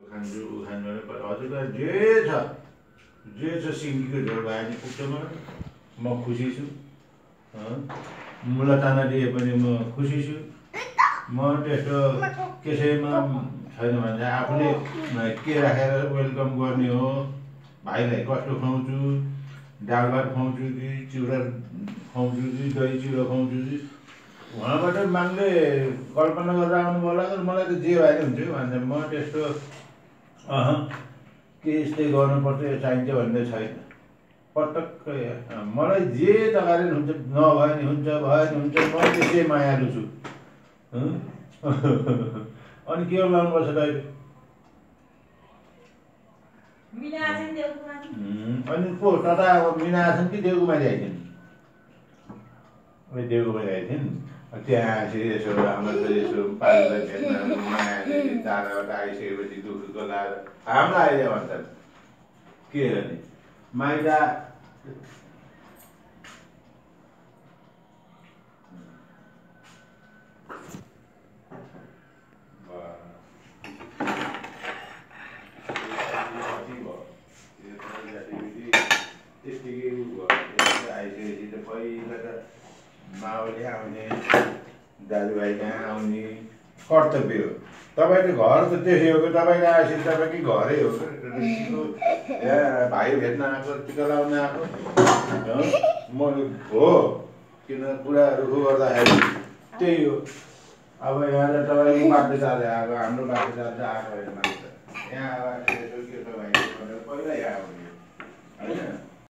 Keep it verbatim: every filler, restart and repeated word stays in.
खान्छु ऊ खान्छु भने हजुरलाई जे छ जे छ सिङ्गीको झोल भयो भने पुग्छ मलाई म खुसी छु मुला ताना दिए पनि म खुसी छु म त्यस्तो कसैमा छैन भने आफूले के राखेर वेलकम गर्ने हो भाइलाई कस्तो खुवाउँछु दाल भात खुवाउँछु कि चिउरा खुवाउँछु कि दही चिउरा खुवाउँछु कि उहाँबाट माग्ने कल्पना गरेर आउनु होला तर मलाई त जे भए हुन्छ भन्छ म त्यस्तो अह के यस्तै गर्नुपर्छ यो चाहिन्छ भन्ने छैन पटक्कै मलाई जे तगारे हुन्छ नभए नि हुन्छ भयो नि हुन्छ म त्यसै मायालु छु अनि के लाउनुपर्छ त अहिले अनि को तता अब मिना आछन् कि देवकुमारी आइछन् देवकुमारी आइछन् त्यहाँ चाहिँ यसो हाम्रो त यसो पालुलाई भेट्न मायाले टाढाबाट आइसकेपछि दुःख गलाएर हाम्रो आइदियो भन्छन् के गर्ने माइला आइसकेपछि त पहिला त माओले आउने दाजुभाइ कहाँ आउने कर्तव्य हो तपाईँको घर त त्यसै हो कि तपाईँले आएपछि तपाईँकै घरै हो यहाँ भाइ भेट्न आएको टिका लाउन आएको म हो किन कुराहरू गर्दाखेरि त्यही हो अब यहाँ त तपाईँको बाटो चाले आएको हाम्रो बाटो चाल्छ आएको होइन मान्छ यहाँ अब यसो के छ भाइ भनेर पहिल्यै आउने होइन